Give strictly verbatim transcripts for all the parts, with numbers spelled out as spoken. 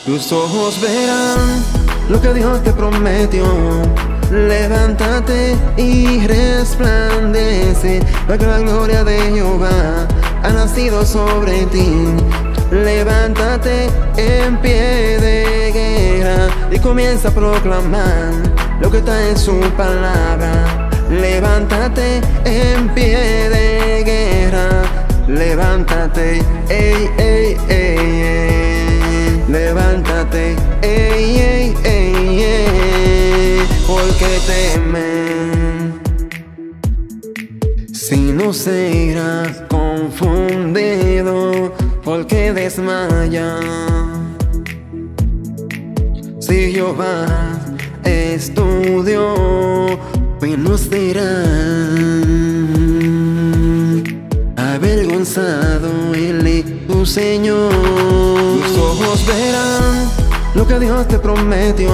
Tus ojos verán lo que Dios te prometió. Levántate y resplandece, porque la gloria de Jehová ha nacido sobre ti. Levántate en pie de guerra y comienza a proclamar lo que está en su palabra. Levántate en pie de guerra, levántate, ey, ey, ey, ey. Levántate, ey, ey, ey, ey. Porque temen, si no serás confundido, porque desmaya. Si Jehová es tu Dios, pues no serás avergonzado, Él es tu Señor. Tus ojos verán lo que Dios te prometió.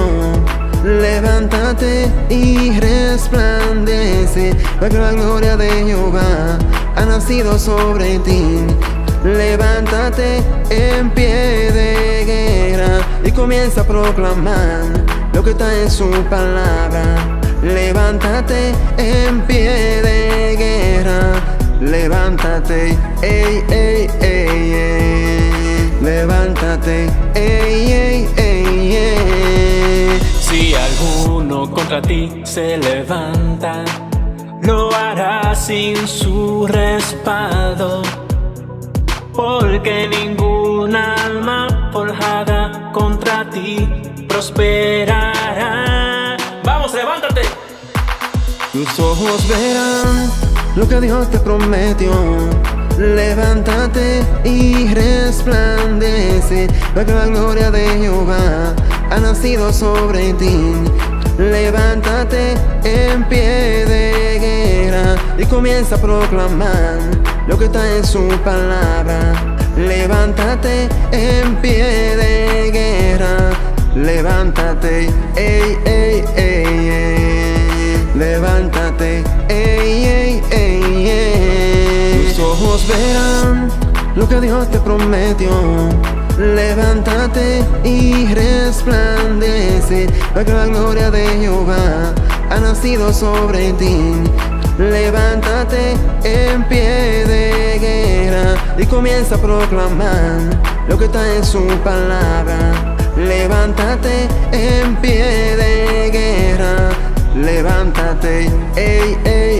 Levántate y resplandece, porque la gloria de Jehová ha nacido sobre ti. Levántate en pie de guerra y comienza a proclamar lo que está en su palabra. Levántate en pie de guerra, levántate, ey, ey, ey, ey. Levántate, ey, ey, ey, ey. Si alguno contra ti se levanta, lo hará sin su respaldo, porque ningún alma forjada contra ti prosperará. ¡Vamos, levántate! Tus ojos verán lo que Dios te prometió. Levántate y resplandece, porque la gloria de Jehová ha nacido sobre ti. Levántate en pie de guerra y comienza a proclamar lo que está en su palabra. Levántate en pie de guerra, levántate, ey, ey, ey, ey. Levántate, ey, ey, ey, ey. Tus ojos verán lo que Dios te prometió. Levántate y resplandece, porque la gloria de Jehová ha nacido sobre ti. Levántate en pie de guerra y comienza a proclamar lo que está en su palabra. Levántate en pie de guerra, levántate, ey, ey.